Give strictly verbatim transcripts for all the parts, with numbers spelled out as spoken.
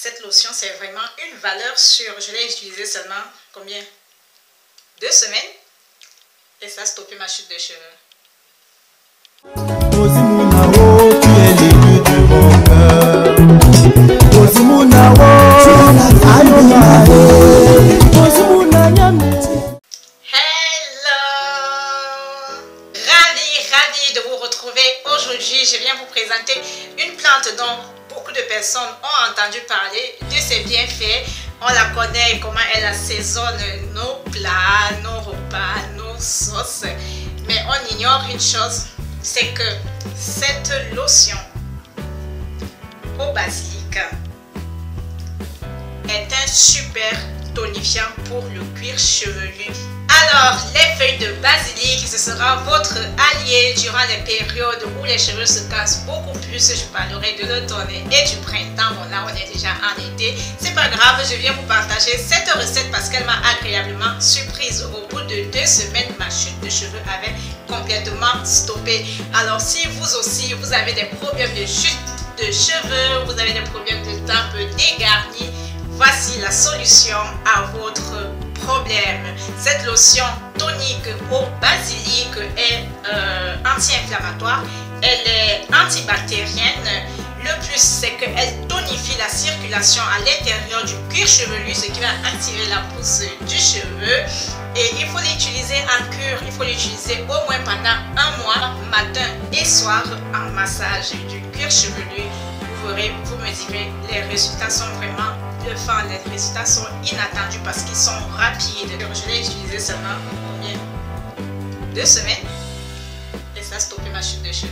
Cette lotion, c'est vraiment une valeur sûre. Je l'ai utilisée seulement, combien? Deux semaines. Et ça a stoppé ma chute de cheveux. Osimunao, tu es l'élu de mon cœur. Osimunao, hello! Ravi, ravi de vous retrouver aujourd'hui. Je viens vous présenter une plante dont beaucoup de personnes ont entendu parler de ses bienfaits. On la connaît, comment elle assaisonne nos plats, nos repas, nos sauces. Mais on ignore une chose, c'est que cette lotion au basilic est un super tonifiant pour le cuir chevelu. Alors, les feuilles de basilic, ce sera votre allié durant les périodes où les cheveux se cassent beaucoup plus. Je parlerai de l'automne et du printemps. Bon, là, on est déjà en été. C'est pas grave, je viens vous partager cette recette parce qu'elle m'a agréablement surprise. Au bout de deux semaines, ma chute de cheveux avait complètement stoppé. Alors, si vous aussi, vous avez des problèmes de chute de cheveux, vous avez des problèmes de tempes dégarnies, voici la solution à votre problème. Cette lotion tonique au basilic est euh, anti-inflammatoire, elle est antibactérienne. Le plus, c'est qu'elle tonifie la circulation à l'intérieur du cuir chevelu, ce qui va activer la pousse du cheveu. Et il faut l'utiliser en cure, il faut l'utiliser au moins pendant un mois, matin et soir, en massage du cuir chevelu. Vous verrez, vous me direz, les résultats sont vraiment bluffants, les résultats sont inattendus parce qu'ils sont rapides. Je l'ai utilisé seulement combien? Deux semaines et ça a stoppé ma chute de cheveux.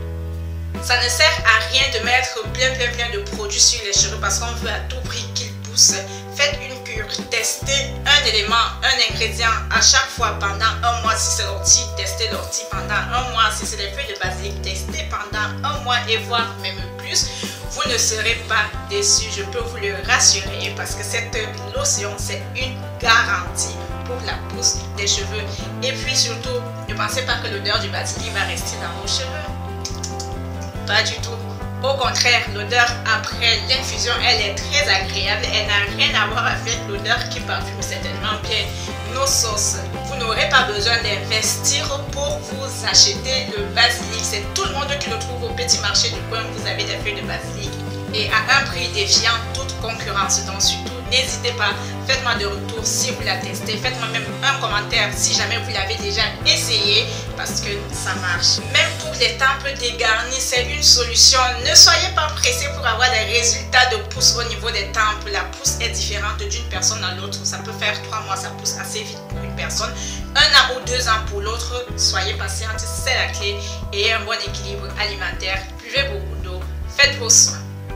Ça ne sert à rien de mettre plein plein plein de produits sur les cheveux parce qu'on veut à tout prix qu'ils poussent. Faites une cure, testez un élément, un ingrédient à chaque fois pendant un mois. Si c'est l'ortie, testez l'ortie pendant un mois. Si c'est les feuilles de basilic, testez pendant un mois et voire même plus. Vous ne serez pas déçus, je peux vous le rassurer parce que cette lotion, c'est une garantie pour la pousse des cheveux. Et puis surtout, ne pensez pas que l'odeur du basilic va rester dans vos cheveux. Pas du tout. Au contraire, l'odeur après l'infusion, elle est très agréable. Elle n'a rien à voir avec l'odeur qui parfume certainement bien nos sauces. Vous n'aurez pas besoin d'investir pour vous acheter le basilic. C'est tout le monde qui le trouve au petit marché du coin. Vous avez des feuilles de basilic et à un prix défiant toute concurrence. Donc surtout, n'hésitez pas, faites-moi de retour si vous la testez. Faites-moi même un commentaire si jamais vous l'avez déjà essayé parce que ça marche. Même pour les tempes dégarnies, c'est une solution. Ne soyez pas pressés pour avoir des résultats de pousse au niveau des tempes. La pousse est différente d'une personne à l'autre. Ça peut faire trois mois, ça pousse assez vite pour une personne. Un an ou deux ans pour l'autre. Soyez patiente, c'est la clé. Et un bon équilibre alimentaire. Buvez beaucoup d'eau. Faites vos soins.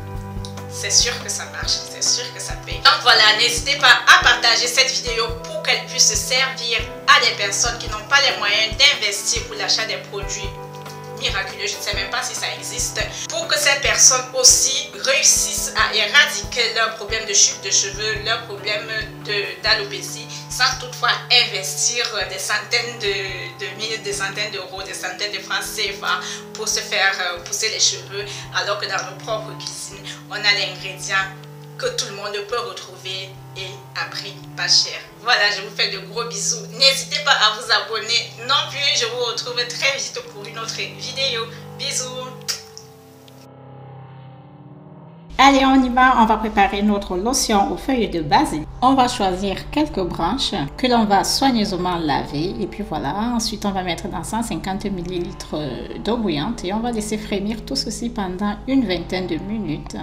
C'est sûr que ça marche, c'est sûr que ça paye. Donc voilà, n'hésitez pas à partager cette vidéo pour qu'elle puisse servir à des personnes qui n'ont pas les moyens d'investir pour l'achat des produits miraculeux. Je ne sais même pas si ça existe. Pour que ces personnes aussi réussissent à éradiquer leurs problèmes de chute de cheveux, leurs problèmes d'alopécie, sans toutefois investir des centaines de, de milliers, des centaines d'euros, des centaines de francs C F A pour se faire pousser les cheveux, alors que dans nos propres cuisines, on a l'ingrédient que tout le monde peut retrouver et à prix pas cher. Voilà, je vous fais de gros bisous. N'hésitez pas à vous abonner non plus. Je vous retrouve très vite pour une autre vidéo. Bisous. Allez, on y va. On va préparer notre lotion aux feuilles de basilic. On va choisir quelques branches que l'on va soigneusement laver. Et puis voilà, ensuite on va mettre dans cent cinquante millilitres d'eau bouillante et on va laisser frémir tout ceci pendant une vingtaine de minutes.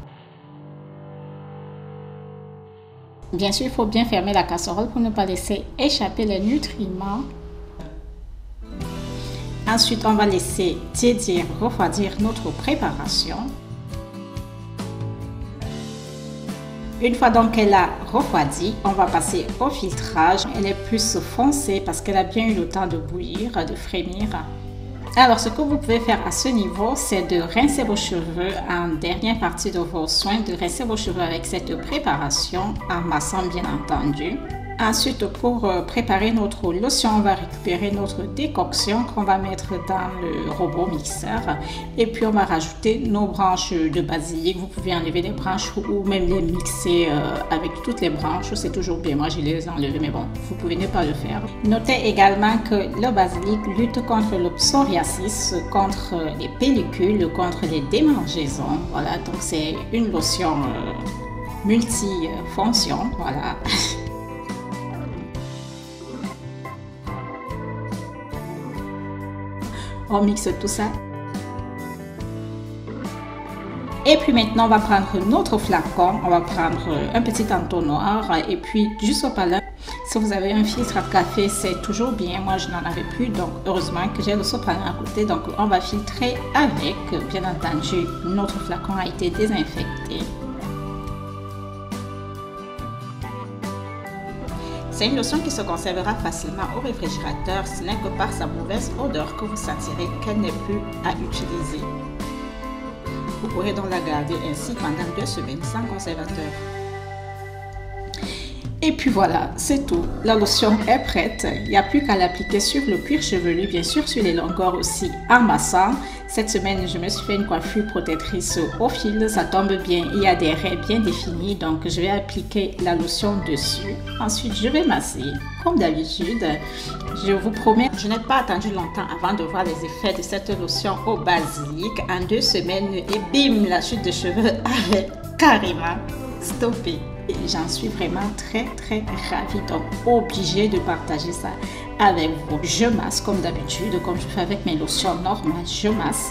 Bien sûr, il faut bien fermer la casserole pour ne pas laisser échapper les nutriments. Ensuite, on va laisser tiédir, refroidir notre préparation. Une fois donc qu'elle a refroidi, on va passer au filtrage. Elle est plus foncée parce qu'elle a bien eu le temps de bouillir, de frémir. Alors, ce que vous pouvez faire à ce niveau, c'est de rincer vos cheveux en dernière partie de vos soins, de rincer vos cheveux avec cette préparation, en massant bien entendu. Ensuite, pour préparer notre lotion, on va récupérer notre décoction qu'on va mettre dans le robot mixeur. Et puis, on va rajouter nos branches de basilic. Vous pouvez enlever les branches ou même les mixer avec toutes les branches. C'est toujours bien. Moi, je les ai enlevées, mais bon, vous pouvez ne pas le faire. Notez également que le basilic lutte contre le psoriasis, contre les pellicules, contre les démangeaisons. Voilà, donc c'est une lotion euh, multifonction. Voilà. On mixe tout ça. Et puis maintenant, on va prendre notre flacon. On va prendre un petit entonnoir et puis du sopalin. Si vous avez un filtre à café, c'est toujours bien. Moi, je n'en avais plus, donc heureusement que j'ai le sopalin à côté. Donc, on va filtrer avec. Bien entendu, notre flacon a été désinfecté. C'est une lotion qui se conservera facilement au réfrigérateur. Ce n'est que par sa mauvaise odeur que vous sentirez qu'elle n'est plus à utiliser. Vous pourrez donc la garder ainsi pendant deux semaines sans conservateur. Et puis voilà, c'est tout. La lotion est prête. Il n'y a plus qu'à l'appliquer sur le cuir chevelu, bien sûr sur les longueurs aussi en massant. Cette semaine, je me suis fait une coiffure protectrice au fil. Ça tombe bien, il y a des raies bien définies. Donc, je vais appliquer la lotion dessus. Ensuite, je vais masser. Comme d'habitude, je vous promets, je n'ai pas attendu longtemps avant de voir les effets de cette lotion au basilic. En deux semaines, et bim, la chute de cheveux avait carrément stoppé. J'en suis vraiment très très ravie, donc obligée de partager ça avec vous. Je masse comme d'habitude, comme je fais avec mes lotions normales, je masse.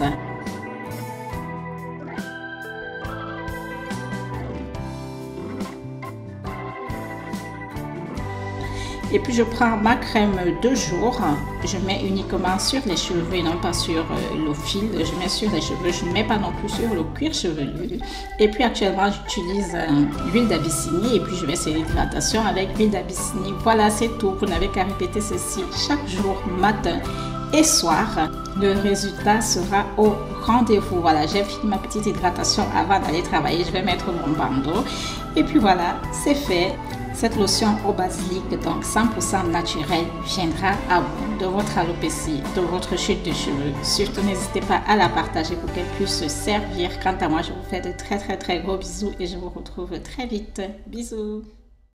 Et puis je prends ma crème de jour, je mets uniquement sur les cheveux et non pas sur le fil. Je mets sur les cheveux, je ne mets pas non plus sur le cuir chevelu. Et puis actuellement j'utilise l'huile d'Abyssinie et puis je vais essayer l'hydratation avec l'huile d'Abyssinie. Voilà, c'est tout. Vous n'avez qu'à répéter ceci chaque jour, matin et soir. Le résultat sera au rendez-vous. Voilà, j'ai fini ma petite hydratation avant d'aller travailler. Je vais mettre mon bandeau et puis voilà, c'est fait. Cette lotion au basilic, donc cent pour cent naturelle, viendra à bout de votre alopécie, de votre chute de cheveux. Surtout, n'hésitez pas à la partager pour qu'elle puisse se servir. Quant à moi, je vous fais de très très très gros bisous et je vous retrouve très vite. Bisous!